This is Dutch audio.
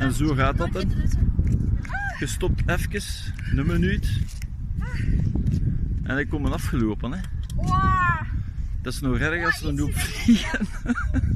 En zo gaat dat dan. Je stopt even, een minuut. En ik kom afgelopen. Hè. Dat is nog erg als we nu op vliegen.